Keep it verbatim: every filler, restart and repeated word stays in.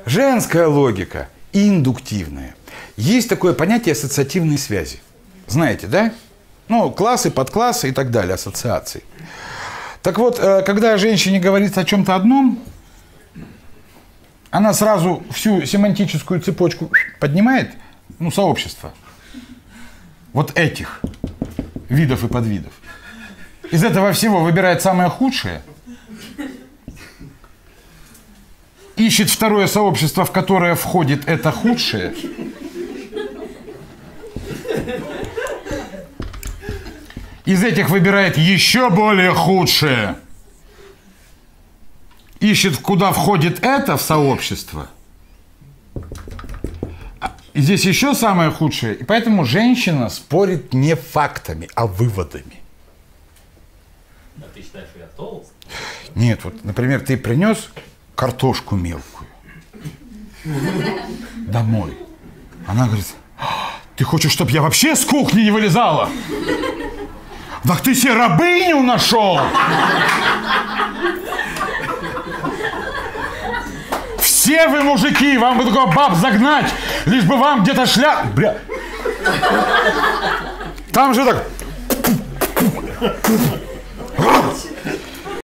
Женская логика индуктивная. Есть такое понятие ассоциативной связи. Знаете, да? Ну, классы, подклассы и так далее, ассоциации. Так вот, когда женщине говорится о чем-то одном, она сразу всю семантическую цепочку поднимает, ну, сообщество. Вот этих видов и подвидов. Из этого всего выбирает самое худшее, ищет второе сообщество, в которое входит это худшее, из этих выбирает еще более худшее, ищет, куда входит это в сообщество, и здесь еще самое худшее. И поэтому женщина спорит не фактами, а выводами. А ты считаешь, что я толст? Нет, вот, например, ты принес картошку мелкую домой. Она говорит: ты хочешь, чтобы я вообще с кухни не вылезала? Так ты себе рабыню нашел! Все вы мужики, вам бы только баб загнать, лишь бы вам где-то шля... Бля... Там же так...